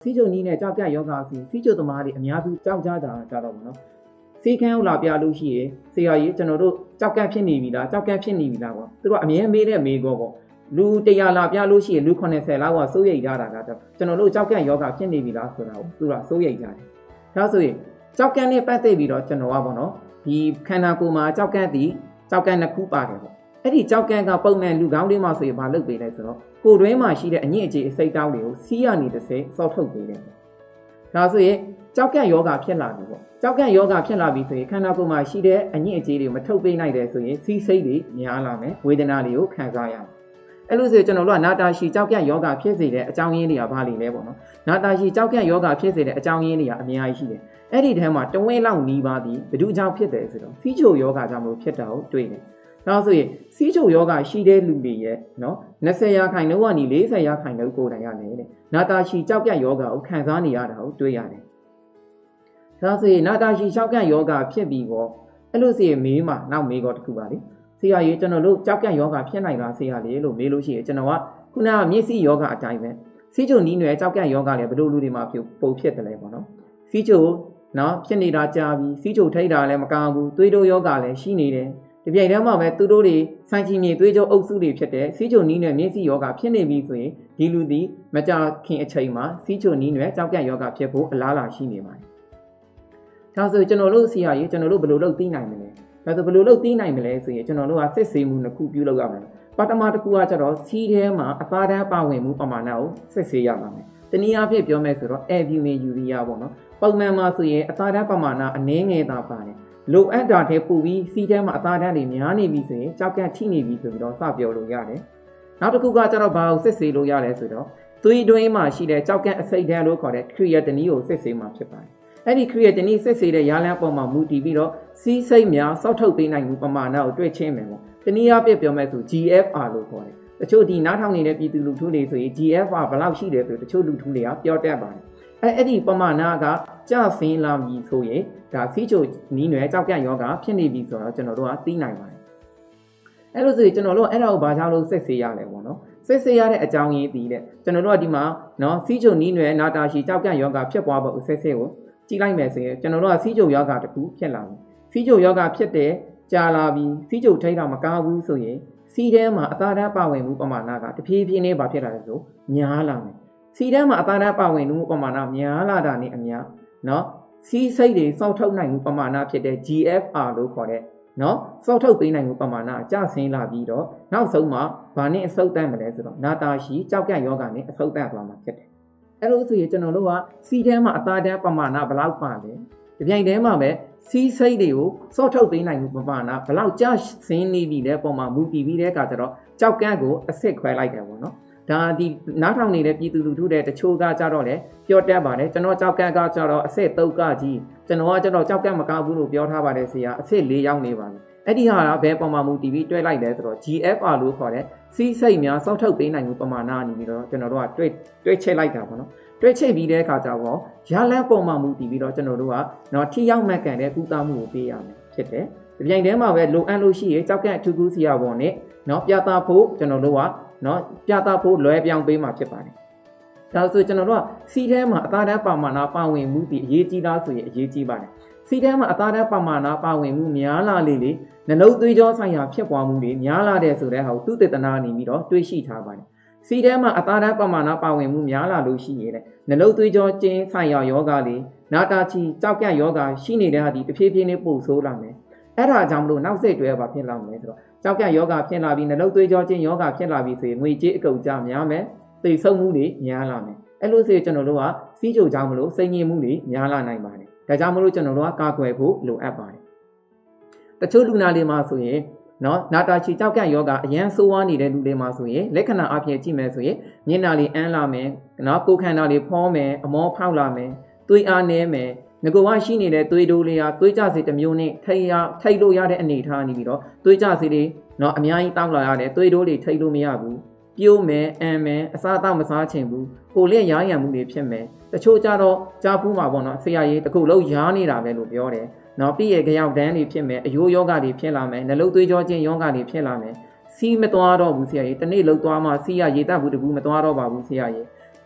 စီးချိုနီးနဲ့ကြောက်ကယောဂဆိုစီးချိုသမားတွေအများစုကြောက်ကြတာကြတော့ဘောနော်စေခန်းလာပြလို့ရှိရင်ဆရာကြီးကျွန်တော်တို့ကြောက်ကဖြစ်နေပြီလားကြောက်ကဖြစ်နေပြီလားပေါ့သူတို့အမြဲမေးတဲ့မေးကောပေါ့လူ100လာပြလို့ရှိရင်လူ80လောက်ကစိုးရိမ်ကြတာကကျွန်တော်တို့ကြောက်ကယောဂဖြစ်နေပြီလားဆိုတာကိုသူကစိုးရိမ်ကြတယ်ဒါဆိုရင်ကြောက်ကနဲ့ပတ်သက်ပြီးတော့ကျွန်တော်ကပေါ့နော်ဒီခန္ဓာကိုယ်မှာကြောက်ကတည်ကြောက်ကနှစ်ခုပါတယ်ပေါ့အဲ့ဒီကြောက်ကကပုံမှန်လူကောင်းတွေမှာဆိုရင်မလုပ်ပေးလဲဆိုတော့ကိုယ်တွင်းမှာရှိတဲ့အညစ်အကြေးအစိတ်တောင်းတွေကိုစီးရနေတစ်စဲစောက်ထုတ်ပေးတယ်ဒါဆိုရင်ကြောက်ကယောဂဖြစ်လာပြီပေါ့ကြောက်ကယောဂဖြစ်လာပြီဆိုရင်ခန္ဓာကိုယ်မှာရှိတဲ့အညစ်အကြေးတွေမထုတ်ပေးနိုင်တယ်ဆိုရင်စီးစိတ်တွေများလာမယ်ဝေဒနာတွေကိုခံစားရမယ်အဲ့လိုဆိုကျွန်တော်တို့ကနာတာရှိကြောက်ကယောဂဖြစ်စေတဲ့အကြောင်းရင်းတွေကဘာတွေလဲပေါ့နော်နာတာရှိကြောက်ကယောဂဖြစ်စေတဲ့အကြောင်းရင်းတွေကအများကြီးရှိတယ်အဲ့ဒီထဲမှာတဝင်းလောက်နီးပါးပြီးဘယ်သူကြောင့်ဖြစ်တယ်ဆိုတော့စီးချိုယောဂကြောင့်မလို့ဖြစ်တာကိုတွေ့တယ်ဒါဆိုရင်စီးချိုယောဂရှိတဲ့လူတွေရဲ့နော်20ရာခိုင်နှုန်းကနေ40ရာခိုင်နှုန်းကိုယ်တိုင်ရတယ်တဲ့နာတာရှိကြောက်ကယောဂကိုခံစားနေရတာကိုတွေ့ရတယ်ဒါဆိုရင်နာတာရှိကြောက်ကယောဂဖြစ်ပြီးတော့အဲ့လိုဆိုရင်မေးမှနောက်မေးတော့တခုပါလေဆရာကြီးကျွန်တော်တို့ကြောက်ကယောဂဖြစ်နိုင်လားဆရာလေးလို့မေးလို့ရှိရင်ကျွန်တော်ကခုနကမျက်စိယောဂအတိုင်းပဲစီးချိုနီးနယ်ကြောက်ကယောဂလည်းဘယ်လိုလူတွေမှာပုံဖြစ်တယ်လဲပေါ့နော်စီးချိုနော်ဖြစ်နေတာကြာပြီစီးချိုထိတ်တာလည်းမကောင်းဘူးသွေးတိုးယောဂလည်းရှိနေတယ်ဒီပြိုင်တန်းမှာပဲသူတို့တွေစိုင်းချီမြေသွေးကြောအုပ်စုတွေဖြစ်တဲ့စီးချိုနီးနယ်မျက်စိယောဂဖြစ်နေပြီဆိုရင်ဒီလူသည်မကြာခင်အချိန်မှာစီးချိုနီးနယ်ကြောက်ကယောဂဖြစ်ဖို့အလားအလာရှိနေပါတယ်ဒါဆိုကျွန်တော်တို့ဆရာကြီးကျွန်တော်တို့ဘယ်လိုလုပ်သိနိုင်မလဲဒါဆိုဘယ်လိုလုပ်သိနိုင်မလဲဆိုရင်ကျွန်တော်တို့ကစစ်ဆေးမှုနှစ်ခုပြုလုပ်ရမယ်ပထမတစ်ခုကကျတော့စီးထဲမှာအသားတန်းပါဝင်မှုပမာဏကိုစစ်ဆေးရပါမယ်တနည်းအားဖြင့်ပြောမယ်ဆိုတော့ albumin urea ပေါ့နော်ပုံမှန်မှာဆိုရင်အသားတန်းပမာဏအနည်းငယ်သာပါတယ်လိုအပ်တာတဲ့ပူပြီးစီးထဲမှာအသားတန်းတွေများနေပြီဆိုရင်ကြောက်ကထိနေပြီဆိုပြီးတော့စပြောလို့ရတယ်နောက်တစ်ခုကကျတော့ဘာကိုစစ်ဆေးလို့ရတယ်ဆိုတော့သွေးတွင်းမှာရှိတဲ့ကြောက်ကအဆိပ်ဓာတ်လို့ခေါ်တဲ့ creatinine ကိုစစ်ဆေးမှာဖြစ်ပါတယ်အဲ့ဒီ creatinine စစ်ဆေးတဲ့ရလမ်းပေါ်မှာမူတည်ပြီးတော့စီးစိတ်များစောက်ထုတ်ပေးနိုင်မှုပမာဏကိုတွေ့ချင်းမယ်ပေါ့တနည်းအားဖြင့်ပြောမယ်ဆို GFR လို့ခေါ်တယ်တချို့ဒီနားထောင်နေတဲ့ပြည်သူလူထုတွေဆိုရင် GFR ဘယ်လောက်ရှိတယ်ဆိုတချို့လူထုတွေကပြောတတ်ပါတယ်အဲ့ဒီပမာဏကကျဆင်းလာပြီဆိုရင်ဒါစီးချိုနီးနယ်ကြောက်ကယောဂဖြစ်နေပြီဆိုတော့ကျွန်တော်တို့ကသိနိုင်ပါတယ်အဲ့လိုဆိုရင်ကျွန်တော်တို့အဲ့ဒါကိုဘာကြောင့်လို့စစ်ဆေးရလဲပေါ့နော်စစ်ဆေးရတဲ့အကြောင်းရင်းတည်တဲ့ကျွန်တော်တို့ကဒီမှာနော်စီးချိုနီးနယ်နာတာရှိကြောက်ကယောဂဖြစ်သွားဖို့စစ်ဆေးကိုကြည့်လိုက်မယ်ဆိုရင်ကျွန်တော်တို့ကစီးချိုယောဂတစ်ခုဖြစ်လာပြီစီးချိုယောဂဖြစ်တဲ့ကြာလာပြီစီးချိုထိတ်တာမကားဘူးဆိုရင်စီးထဲမှာအသားဓာတ်ပါဝင်မှုပမာဏကတဖြည်းဖြည်းနဲ့ဘာဖြစ်လာလဲဆိုများလာမယ်စီးထဲမှာအသားဓာတ်ပါဝင်မှုပမာဏများလာတာနဲ့အများနော်စီးစိတ်တွေစောက်ထုတ်နိုင်မှုပမာဏဖြစ်တဲ့ GFR လို့ခေါ်တဲ့နော်စောက်ထုတ်ပေးနိုင်မှုပမာဏအကျဆင်းလာပြီးတော့နောက်ဆုံးမှာဘာနဲ့အဆုတ်တန့်မလဲဆိုတော့နာတာရှိကြောက်ကယောဂနဲ့အဆုတ်တန့်သွားမှာဖြစ်တယ်အဲ့လိုဆိုရင်ကျွန်တော်တို့ကစီးထဲမှာအသားဓာတ်ပမာဏဘယ်လောက်ပါလဲဒီပြိုင်ထဲမှာပဲစီးစိတ်တွေကိုစော့ထုတ်ပေးနိုင်မှုပမာဏဘယ်လောက်ကျဆင်းနေပြီလဲပုံမှာမူတည်ပြီးတဲ့အခါကျတော့ကြောက်ကန့်ကိုအစ်စ်ခွဲလိုက်တယ်ပေါ့နော်ဒါဒီနားထောင်နေတဲ့ပြည်သူလူထုတွေတချို့ကကြတော့လေပြောတတ်ပါတယ်ကျွန်တော်ကြောက်ကန့်ကကြတော့အစ်စ်3ကကြီးကျွန်တော်ကကြတော့ကြောက်ကန့်မကောက်ဘူးလို့ပြောထားပါတယ်ဆရာအစ်စ်4ရောက်နေပါပြီအဲ့ဒီဟာကဘယ်ပုံမှာမူတည်ပြီးတွဲလိုက်လဲဆိုတော့ GFR လို့ခေါ်တဲ့စီးစိတ်များစော့ထုတ်ပေးနိုင်မှုပမာဏအနေပြီးတော့ကျွန်တော်တို့ကတွဲချက်လိုက်တာပေါ့နော်တွဲချိတ်ပြီးတဲ့အခါကျတော့ရလန်းပုံမှန်မူတည်ပြီးတော့ကျွန်တော်တို့ကနော်ထိရောက်မှတ်ကန်တဲ့ကုသမှုကိုပေးရမယ်ဖြစ်တယ်။ဒီပြိုင်ထဲမှာပဲလိုအပ်လို့ရှိရင်ကြောက်ကန့်အထူးကူးစီရပေါ်နဲ့နော်ပြသဖို့ကျွန်တော်တို့ကနော်ပြသဖို့လွယ်ပြောင်းပေးမှာဖြစ်ပါတယ်။ဒါဆိုကျွန်တော်တို့ကစီထဲမှာအသားဓာတ်ပမာဏပါဝင်မှုဒီအရေးကြီးလားဆိုရင်အရေးကြီးပါတယ်။စီထဲမှာအသားဓာတ်ပမာဏပါဝင်မှုများလာလေနှလုံးသွေးကြောဆိုင်ရာဖြစ်ပွားမှုတွေများလာတဲ့ဆိုတဲ့ဟာကိုသုတေသနနေပြီးတော့တွေးရှိထားပါတယ်။စီထဲမှာအသားဓာတ်ပမာဏပါဝင်မှုများလာလို့ရှိရင်လည်းနှလုံးသွေးကြောကျဉ်ဆိုင်ရာယောဂလေးနာတာချီကြောက်ကန့်ယောဂရှိနေတဲ့ဟာဒီတဖြည်းဖြည်းနဲ့ပို့ဆိုးလာမယ်အဲ့ဒါကြောင့်မလို့နောက်စိတ်တွဲပါဖြစ်လာမယ်ဆိုတော့ကြောက်ကန့်ယောဂဖြစ်လာပြီးနှလုံးသွေးကြောကျဉ်ယောဂဖြစ်လာပြီးဆိုရင်ငွေကြေးအကုန်ကြများမယ်သိဆုံးမှုတွေများလာမယ်အဲ့လိုဆိုရင်ကျွန်တော်တို့ကစီးချိုကြောင့်မလို့စိတ်ငြိမ်မှုတွေများလာနိုင်ပါတယ်ဒါကြောင့်မလို့ကျွန်တော်တို့ကကာကွယ်ဖို့လိုအပ်ပါတယ်တချို့လူနာတွေမှာဆိုရင်နော်နာတာချီကြောက်ကန့်ယောဂအရန်ဆိုးဝါးနေတဲ့လူတွေမှာဆိုရင်လက္ခဏာအဖြစ်ကြည့်မယ်ဆိုရင်မျက်နှာလေးအန်းလာမယ်နော်ကိုယ်ခန္ဓာလေးဖောမယ်အမောဖောက်လာမယ်သွေးအားနည်းမယ်ငကိုကရှိနေတဲ့သွေးတိုးလေးဟာသွေးကြစေတစ်မျိုးနဲ့ထိတ်လို့ရတဲ့အနေထားနေပြီးတော့သွေးကြစေတွေနော်အများကြီးတောက်လာရတယ်သွေးတိုးတွေထိတ်လို့မရဘူးပြိုးမယ်အန်မယ်အစားအသောက်မစားချင်ဘူးကိုယ်လက်ရားရံမှုတွေဖြစ်မယ်တချို့ကြတော့ကြားဖူးမှာပေါ့နော်ဆရာကြီးတခုလုံးရားနေတာပဲလို့ပြောတယ်နော်ပြီးရကြောက်တန်းတွေဖြစ်မယ်အယိုးယောဂတွေဖြစ်လာမယ်နှလုံးသွေးကြောကျဉ်ယောဂတွေဖြစ်လာမယ်စီးမသွားတော့ဘူးဆရာကြီးတနေ့လောက်သွားမှစီးရရေတက်ဘူးတဘူးမသွားတော့ပါဘူးဆရာကြီး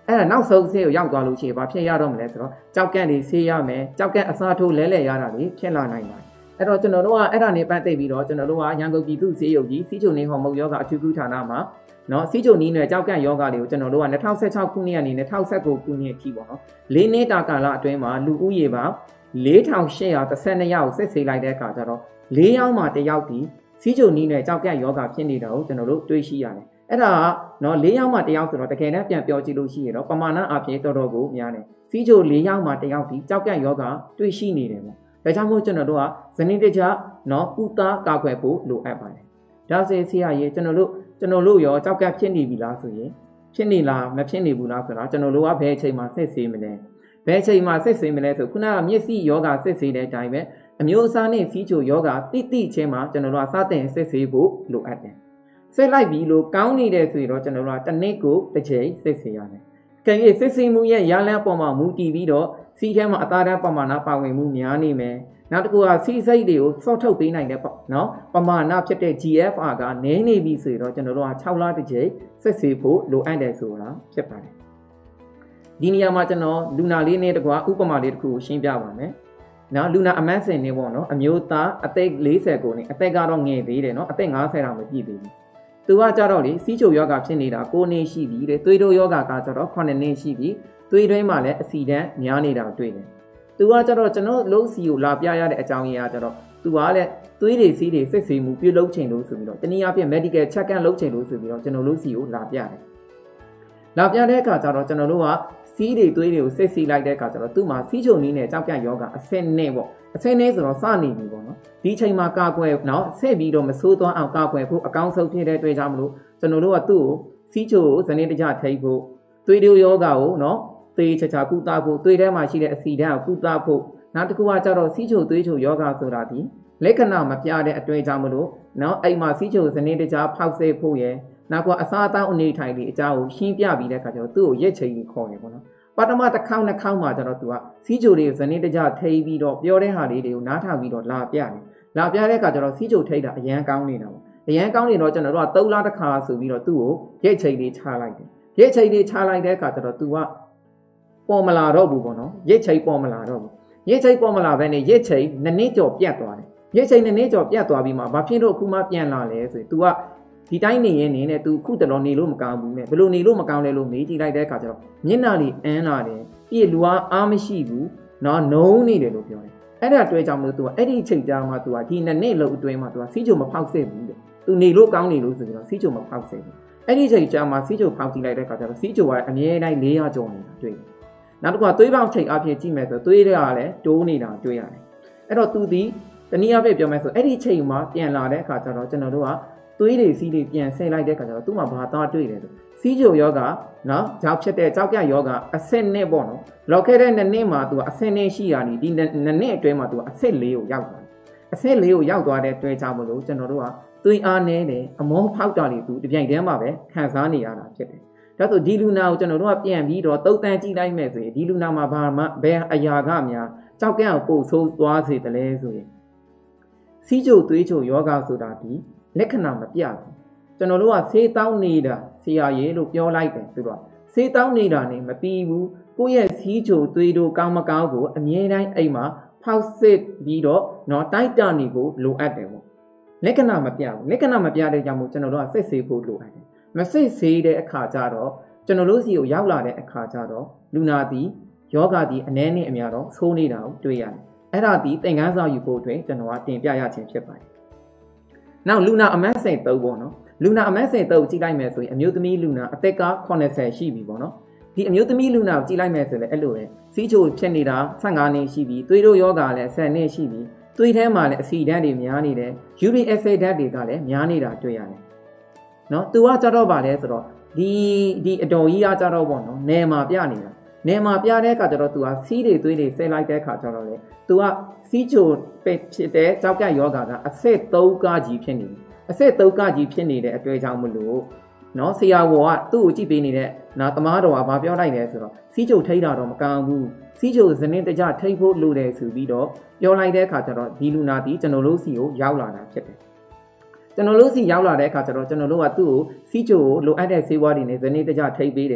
အဲ့ဒါနောက်ဆုံးဆေးကိုရောက်သွားလို့ရှိရင်ဘာဖြစ်ရတော့မလဲဆိုတော့ကြောက်ကန့်တွေဆေးရမယ်ကြောက်ကန့်အစားထိုးလဲလှယ်ရတာတွေဖြစ်လာနိုင်ပါတယ်အဲ့တော့ကျွန်တော်တို့ကအဲ့ဒါနဲ့ပတ်သက်ပြီးတော့ကျွန်တော်တို့ကရန်ကုန်ပြည်သူ့ဆေးရုံကြီးစီးချိုနေဟော်မုတ်ယောဂအထူးကုဌာနမှာနော်စီးချိုနီးနယ်ကြောက်ကန့်ယောဂတွေကိုကျွန်တော်တို့က2016ခုနှစ်ကနေ2019ခုနှစ်အထိပေါ့နော်၄နှစ်တာကာလအတွင်းမှာလူဦးရေပါ4812ယောက်စစ်ဆေးလိုက်တဲ့အခါကျတော့၄ယောက်မှ1ယောက်ဒီစီးချိုနီးနယ်ကြောက်ကန့်ယောဂဖြစ်နေတာကိုကျွန်တော်တို့တွေ့ရှိရတယ်အဲ့ဒါကနော်၄ယောက်မှ1ယောက်ဆိုတော့တကယ်တမ်းပြန်ပြောကြည့်လို့ရှိရင်တော့ပမာဏအပြင်တော်တော်ကိုများတယ်စီးချို၄ယောက်မှ1ယောက်ဒီကြောက်ကန့်ယောဂတွေ့ရှိနေတယ်ပေါ့ဒါကြောင့်မို့ကျွန်တော်တို့ကဇနီးတကျနော်ဥသားကာကွယ်ဖို့လိုအပ်ပါတယ်ဒါဆိုဆရာကြီးကျွန်တော်တို့ရောကြောက်ကန့်ဖြစ်နေပြီလားဆိုရင်ဖြစ်နေလားမဖြစ်နေဘူးလားဆိုတာကျွန်တော်တို့ကဘယ်အချိန်မှာစစ်ဆေးမလဲဘယ်အချိန်မှာစစ်ဆေးမလဲဆိုခုနကမျက်စိယောဂစစ်ဆေးတဲ့အတိုင်းပဲအမျိုးအစားနဲ့စီးချိုယောဂတိချင်းမှာကျွန်တော်တို့ကစတင်စစ်ဆေးဖို့လိုအပ်တယ်စစ်လိုက်ပြီးလို့ကောင်းနေတယ်ဆိုရင်တော့ကျွန်တော်တို့ကတစ်နေ့ကိုတစ်ချိန်စစ်ဆေးရတယ်။ကြည့်စစ်ဆေးမှုရဲ့ရလမ်းပေါ်မှာမူတည်ပြီးတော့စီးထဲမှာအသားဓာတ်ပမာဏပါဝင်မှုများနေမယ်။နောက်တစ်ခုကစီးစိတ်တွေကိုစော့ထုတ်ပေးနိုင်တဲ့နော်ပမာဏဖြစ်တဲ့ GFR ကနည်းနေပြီဆိုရင်တော့ကျွန်တော်တို့က6လတစ်ချိန်စစ်ဆေးဖို့လိုအပ်တယ်ဆိုတာဖြစ်ပါတယ်။ဒီနေရာမှာကျွန်တော်လူနာလေးနဲ့တကွာဥပမာလေးတစ်ခုကိုရှင်းပြပါမယ်။နော်လူနာအမတ်စင်နေပေါ့နော်အမျိုးသားအသက်40ကိုနေအသက်ကတော့ငယ်သေးတယ်နော်အသက်50တောင်မပြည့်သေးဘူးသူကကြတော့လေစီးချိုယောဂဖြစ်နေတာ9နှစ်ရှိပြီတဲ့သွေးတိုးယောဂကကြတော့9နှစ်ရှိပြီသွေးတွင်းမှာလည်းအဆီတန်းများနေတာတွေ့တယ်သူကကြတော့ကျွန်တော်လုံးစီကိုလာပြရတဲ့အကြောင်းရင်းကကြတော့သူကလည်းသွေးတွေစီးတွေစစ်ဆေးမှုပြုလုပ်ချိန်လို့ဆိုပြီးတော့တနည်းအားဖြင့် medical check up လုပ်ချိန်လို့ဆိုပြီးတော့ကျွန်တော်လုံးစီကိုလာပြတယ်လာပြတဲ့အခါကျတော့ကျွန်တော်တို့ကစီးတွေသွေးတွေကိုစစ်ဆေးလိုက်တဲ့အခါကျတော့သူ့မှာစီးချိုနည်းနဲ့ကြောက်ကန့်ယောဂအဆင့်နဲ့ပေါ့အဆင့်နဲ့ဆိုတော့စနေပြီပေါ့နော်ဒီချိန်မှာကာကွယ်နော်ဆက်ပြီးတော့မဆိုးသွားအောင်ကာကွယ်ဖို့အကောင်းဆုံးဖြစ်တဲ့အတွက်ကြောင့်မလို့ကျွန်တော်တို့ကသူ့ကိုစီးချိုကိုဇနီးတကျထိပ်ဖို့သွေးတိုးယောဂကိုနော်သေချာကုသဖို့သွေးထဲမှာရှိတဲ့အဆီဓာတ်ကိုကုသဖို့နောက်တစ်ခုကကျတော့စီးချိုသွေးချိုယောဂဆိုတာဒီလက္ခဏာမပြတဲ့အတွက်ကြောင့်မလို့နော်အိမ်မှာစီးချိုဇနီးတကျဖောက်ဆေးဖို့ရယ်နောက်ကအစားအသောက်အနေထိုင်လေးအကြောင်းကိုရှင်းပြပြီးတဲ့အခါကျတော့သူ့ကိုရက်ချိန်ကြီးခေါ်နေပေါ့နော်ပထမတစ်ခေါက်နှစ်ခေါက်မှာကျတော့သူကစီးချိုတွေကိုဇနီးတကျထိပ်ပြီးတော့ပြောတဲ့ဟာလေးတွေကိုနားထောင်ပြီးတော့လာပြတယ်လာပြတဲ့အခါကျတော့စီးချိုထိပ်တာအရန်ကောင်းနေတာပေါ့အရန်ကောင်းနေတော့ကျွန်တော်တို့က3လတစ်ခါဆိုပြီးတော့သူ့ကိုရက်ချိန်လေးချလိုက်တယ်ရက်ချိန်လေးချလိုက်တဲ့အခါကျတော့သူကပေါ်မလာတော့ဘူးပေါ့နော်ရက်ချိန်ပေါ်မလာတော့ဘူးရက်ချိန်ပေါ်မလာဘဲနဲ့ရက်ချိန်2နှစ်ကျော်ပြတ်သွားတယ်ရက်ချိန်2နှစ်ကျော်ပြတ်သွားပြီးမှဘာဖြစ်လို့အခုမှပြန်လာလဲဆိုရင် तू ကဒီတိုင်းနေရင်နေ तू ခုတတော်နေလို့မကောင်းဘူးနဲ့ဘလို့နေလို့မကောင်းလဲလို့မေးကြည့်လိုက်တဲ့အခါကျတော့မျက်နှာလေးအန်းလာတယ်ပြီးလူကအားမရှိဘူးနော်နှုံးနေတယ်လို့ပြောတယ်အဲ့ဒါတွေ့ကြောင့်မလို့ तू ကအဲ့ဒီအချိန်ကြာမှ तू ကဒီ2နှစ်လောက်အတွင်းမှာ तू ကစီးချိုမဖောက်စစ်ဘူးတဲ့ तू နေလို့ကောင်းနေလို့ဆိုပြီးတော့စီးချိုမဖောက်စစ်ဘူးအဲ့ဒီအချိန်ကြာမှစီးချိုဖောက်ကြည့်လိုက်တဲ့အခါကျတော့စီးချိုကအမြဲတမ်း400ကျော်နေတာတွေ့တယ်နောက်တစ်ခုကသွေးပေါင်ချိန်အဖြစ်ကြည့်မယ်ဆိုသွေးတွေကလည်းတိုးနေတာတွေ့ရတယ်အဲ့တော့ तू ဒီတနည်းအားဖြင့်ပြောမယ်ဆိုအဲ့ဒီအချိန်မှာပြန်လာတဲ့အခါကျတော့ကျွန်တော်တို့ကသွေးတွေစီးတွေပြန်ဆဲလိုက်တဲ့အခါကျတော့သူ့မှာဘာသားတွေ့တယ်ဆိုစီးချိုယောဂနော်ကြောက်ဖြစ်တဲ့ကြောက်ပြယောဂအဆင့်နဲ့ပေါ့နော်လောက်ခဲ့တဲ့2နှစ်မှာ तू အဆင့်နဲ့ရှိရနေဒီ2နှစ်အတွင်းမှာ तू အဆင့်4ကိုရောက်သွားတယ်အဆင့်4ကိုရောက်သွားတဲ့တွေ့ကြမလို့ကျွန်တော်တို့ကသွေးအားနည်းတယ်အမောဖောက်တာတွေ तू တပြိုင်တည်းမှာပဲခံစားနေရတာဖြစ်တယ်ဒါဆိုဒီလူနာကိုကျွန်တော်တို့ကပြန်ပြီးတော့သုတ်တန်ကြည့်လိုက်မယ်ဆိုရင်ဒီလူနာမှာဘာမှဘယ်အရာကများကြောက်ကန့်ကိုပို့ဆိုးသွားစေတယ်လဲဆိုရင်စီးချိုသွေးချိုယောဂဆိုတာဒီလက္ခဏာမပြဘူးကျွန်တော်တို့ကဆေးတောင်းနေတာဆရာကြီးလို့ပြောလိုက်တယ်သူတို့ကဆေးတောင်းနေတာနေမပြီးဘူးကိုယ့်ရဲ့စီးချိုသွေးတို့ကောင်းမကောင်းကိုအမြဲတမ်းအိမ်မှာဖောက်စစ်ပြီးတော့နော်တိုက်တာနေကိုလိုအပ်တယ်ပေါ့လက္ခဏာမပြဘူးလက္ခဏာမပြတဲ့ကြောင့်မို့ကျွန်တော်တို့ကစစ်ဆေးဖို့လိုအပ်တယ်မစစ်ဆေးတဲ့အခါကျတော့ကျွန်တော်တို့စီကိုရောက်လာတဲ့အခါကျတော့လူနာသည်ယောဂသည်အနည်းနဲ့အများတော့ဆိုးနေတာကိုတွေ့ရတယ်အဲ့ဒါဒီသင်ခန်းစာယူဖို့အတွက်ကျွန်တော်ကတင်ပြရခြင်းဖြစ်ပါတယ်။နောက်လူနာအမတ်စိန်3ပေါ့နော်။လူနာအမတ်စိန်3ကိုကြည့်လိုက်မယ်ဆိုရင်အမျိုးသမီးလူနာအသက်က80ရှိပြီပေါ့နော်။ဒီအမျိုးသမီးလူနာကိုကြည့်လိုက်မယ်ဆိုရင်အဲ့လိုပဲစီးချိုဖြစ်နေတာ15နှစ်ရှိပြီသွေးတို့ယောဂလည်း10နှစ်ရှိပြီသွေးထဲမှာလည်းအဆီဓာတ်တွေများနေတယ်။ uric acid ဓာတ်တွေကလည်းများနေတာတွေ့ရတယ်။နော်သူကကြတော့ဗာလဲဆိုတော့ဒီအတော်ကြီးကကြတော့ပေါ့နော်နယ်မှာပြနေတာနေမှာပြတဲ့အခါကျတော့ तू ကစီးတွေသွေးတွေဆဲလိုက်တဲ့အခါကျတော့လေ तू ကစီးချိုဖြစ်တဲ့ကြောက်ကယောဂကအဆင့်3ကကြီးဖြစ်နေတယ်အဆင့်3ကကြီးဖြစ်နေတဲ့အတွေ့အကြုံမလို့နော်ဆရာဝန်ကသူ့ကိုကြည့်ပေးနေတဲ့နာသမားတော်ကဘာပြောလိုက်လဲဆိုတော့စီးချိုထိတာတော့မကောင်းဘူးစီးချိုဇနင်းတကြထိဖို့လိုတယ်ဆိုပြီးတော့ပြောလိုက်တဲ့အခါကျတော့ဒီလူနာတီကျွန်တော်တို့စီကိုရောက်လာတာဖြစ်တယ်ကျွန်တော်တို့စီရောက်လာတဲ့အခါကျတော့ကျွန်တော်တို့ကသူ့ကိုစီးချိုကိုလိုအပ်တဲ့ဆေးဝါးတွေနဲ့ဇနင်းတကြထိပေးတယ်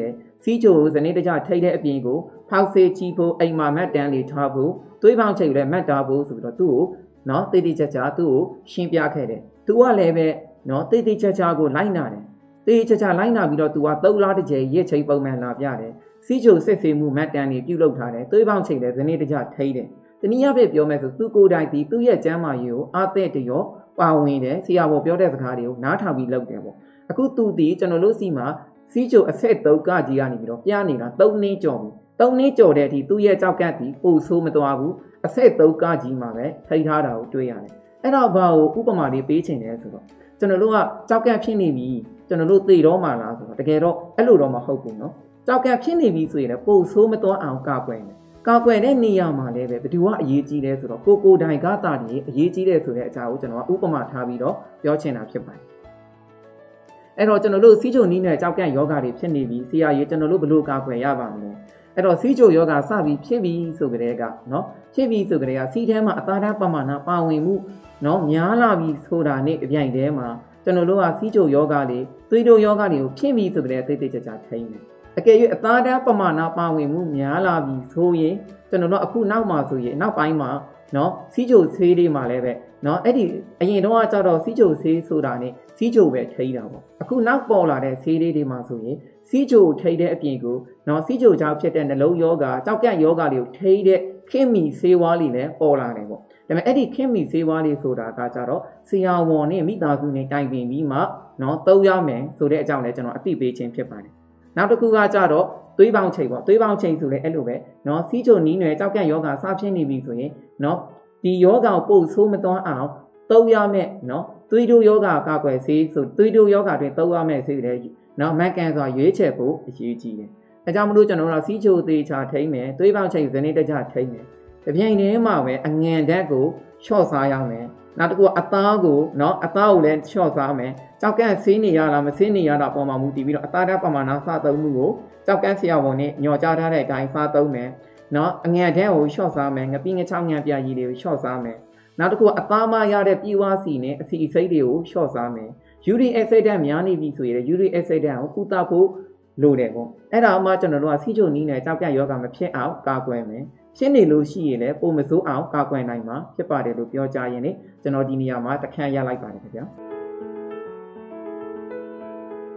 စီးချိုဇနေတကြထိတဲ့အပြင်ကိုဖောက်ဆေးကြီးဖို့အိမ်မှာမတ်တန်လေးထားဖို့သွေးပေါင်းချိန်လည်းမတ်တာဖို့ဆိုပြီးတော့သူ့ကိုနော်တိတိကျကျသူ့ကိုရှင်းပြခဲ့တယ်သူကလည်းပဲနော်တိတိကျကျကိုလိုက်နာတယ်တိတိကျကျလိုက်နာပြီးတော့သူက3လတစ်ကြိမ်ရစ်ချိန်ပုံမှန်လာပြတယ်စီးချိုစစ်ဆေးမှုမတ်တန်လေးပြုလုပ်ထားတယ်သွေးပေါင်းချိန်လည်းဇနေတကြထိတယ်တနည်းအားဖြင့်ပြောမယ်ဆိုသူကိုယ်တိုင်ဒီသူ့ရဲ့ကျမ်းမာရေးကိုအားသက်တရောပါဝင်တယ်ဆရာပေါ်ပြောတဲ့စကားတွေကိုနားထောင်ပြီးလုပ်တယ်ပေါ့အခုသူဒီကျွန်တော်တို့စီမှာစီးချိုအဆက်3ကကြီးကနေပြီးတော့ပြနေတာ3နှစ်ကျော်ပြီ3နှစ်ကျော်တဲ့အထိသူ့ရဲ့ကြောက်ကန့်ဒီပို့ဆိုးမသွားဘူးအဆက်3ကကြီးမှာပဲထိထားတာကိုတွေ့ရတယ်အဲ့တော့ဘာကိုဥပမာလေးပေးချင်တယ်ဆိုတော့ကျွန်တော်တို့ကကြောက်ကန့်ဖြစ်နေပြီကျွန်တော်တို့သိတော့မှလားဆိုတော့တကယ်တော့အဲ့လိုတော့မဟုတ်ဘူးနော်ကြောက်ကန့်ဖြစ်နေပြီဆိုရင်လည်းပို့ဆိုးမသွားအောင်ကာကွယ်တယ်ကာကွယ်တဲ့နေရာမှာလည်းပဲဘယ်သူကအရေးကြီးလဲဆိုတော့ကိုတိုင်ကတာနေအရေးကြီးတယ်ဆိုတဲ့အကြောင်းကိုကျွန်တော်ကဥပမာထားပြီးတော့ပြောချင်တာဖြစ်ပါတယ်အဲ့တော့ကျွန်တော်တို့စီးချိုနီးနဲ့ကြောက်ကန့်ယောဂါတွေဖြစ်နေပြီဆရာကြီးကျွန်တော်တို့ဘယ်လိုကာကွယ်ရပါမလဲအဲ့တော့စီးချိုယောဂါစပြီးဖြစ်ပြီဆိုကြတဲ့ကနော်ဖြစ်ပြီဆိုကြတဲ့ကစီးထဲမှာအသားဓာတ်ပမာဏပါဝင်မှုနော်များလာပြီဆိုတာနဲ့အပြိုင်တည်းမှာကျွန်တော်တို့ကစီးချိုယောဂါတွေသွေးတိုးယောဂါတွေကိုဖြစ်ပြီဆိုကြတဲ့သိသိကြကြထိန်းတယ်အကယ်၍အသားဓာတ်ပမာဏပါဝင်မှုများလာပြီဆိုရင်ကျွန်တော်တို့အခုနောက်မှာဆိုရင်နောက်ပိုင်းမှာနော်စီးချိုဆေးတွေမှာလည်းပဲနော်အဲ့ဒီအရင်တော့ကြတော့စီးချိုဆေးဆိုတာနဲ့စီးချိုပဲထိတာပေါ့အခုနောက်ပေါ်လာတဲ့ဆေးလေးတွေမှာဆိုရင်စီးချိုထိတဲ့အပြင်ကိုနော်စီးချိုကြောင့်ဖြစ်တဲ့နှလုံးယောဂါကြောက်ကန့်ယောဂါတွေကိုထိတဲ့ခင်မီဆေးဝါးလေးလည်းပေါ်လာတယ်ပေါ့ဒါပေမဲ့အဲ့ဒီခင်မီဆေးဝါးလေးဆိုတာကကြတော့ဆရာဝန်နဲ့မိသားစုနဲ့တိုင်ပင်ပြီးမှနော်သုံးရမယ်ဆိုတဲ့အကြောင်းလည်းကျွန်တော်အသိပေးခြင်းဖြစ်ပါတယ်နောက်တစ်ခုကကြတော့သွေးပေါင်းချိန်ပေါ့သွေးပေါင်းချိန်ဆိုလည်းအဲ့လိုပဲเนาะစီးချိုနီးနယ်ကြောက်ကန့်ယောဂါစဖြစ်နေပြီဆိုရင်เนาะဒီယောဂါကိုပို့ဆိုးမသွားအောင်သုံးရမယ်เนาะသွေးတိုးယောဂါကာကွယ်ဆေးဆိုသွေးတိုးယောဂါတွေသုံးရမယ်ဆေးတွေเนาะမှန်ကန်စွာရွေးချယ်ဖို့အရေးကြီးတယ်အဲကြောင့်မလို့ကျွန်တော်တို့စီးချိုသေးချာထိမ့်မယ်သွေးပေါင်းချိန်ဇနေတကြထိမ့်မယ်တပြိုင်တည်းမှာပဲအငန်ဓာတ်ကိုလျှော့စားရမယ်နောက်တစ်ခုအသားကိုเนาะအသားကိုလည်းလျှော့စားမယ်ကြောက်ကန့်ဆေးနေရလားမဆေးနေရတာပေါ်မှာမူတည်ပြီးတော့အသားဓာတ်ပမာဏစသုံးမှုကိုကြောက်ကန့်ဆရာဝန်နဲ့ညွှန်ကြားထားတဲ့အတိုင်းစားသုံးမယ်เนาะအငန်ဓာတ်ကိုလျှော့စားမယ်ငပိငချောင်းငံပြရည်တွေကိုလျှော့စားမယ်နောက်တစ်ခုအသားမရတဲ့ပြေဝါစီနဲ့အစီအစိတ်တွေကိုလျှော့စားမယ်ယူရီအက်ဆစ်ဓာတ်များနေပြီဆိုရင်ယူရီအက်ဆစ်ဓာတ်ကိုကုသဖို့လိုတယ်ပေါ့အဲ့ဒါမှကျွန်တော်တို့ကစီးချိုနီးနဲ့ကြောက်ကန့်ယောဂမဖြစ်အောင်ကာကွယ်မယ်ရှင်းနေလို့ရှိရင်လည်းပုံမစိုးအောင်ကာကွယ်နိုင်မှာဖြစ်ပါတယ်လို့ပြောကြရင်လေကျွန်တော်ဒီနေရာမှာတခန့်ရလိုက်ပါတယ်ခင်ဗျာ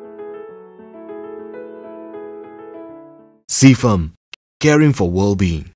CFM, caring for well-being.